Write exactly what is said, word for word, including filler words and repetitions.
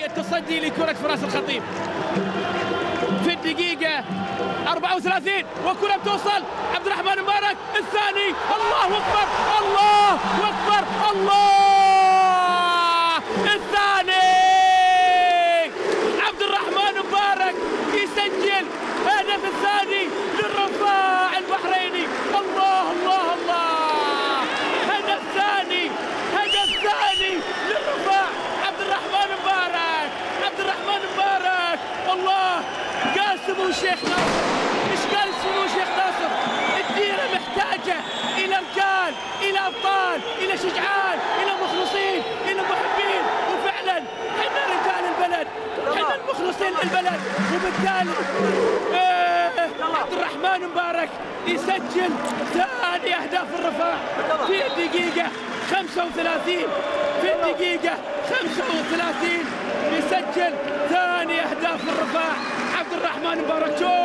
التصدي لكرة فراس الخطيب في الدقيقة أربعة وثلاثين، وكرة بتوصل عبد الرحمن مبارك الثاني. الله أكبر، الله أكبر، الله الثاني. عبد الرحمن مبارك يسجل هدف الثاني للرفاع البحريني. الله الله الله، هدف ثاني، هدف ثاني للرفاع. عبد الرحمن مبارك، عبد الرحمن مبارك. الله، قال سمو الشيخ ناصر، ايش قال سمو الشيخ ناصر؟ الديرة محتاجة إلى رجال، إلى أبطال، إلى شجعان، إلى مخلصين، إلى محبين. وفعلا احنا رجال البلد، احنا المخلصين للبلد. وبالتالي آه عبد الرحمن مبارك يسجل ثاني أهداف الرفاع في الدقيقة خمسة وثلاثين، في الدقيقة خمسة وثلاثين يسجل ثاني أهداف الرفاع عبد الرحمن مبارك.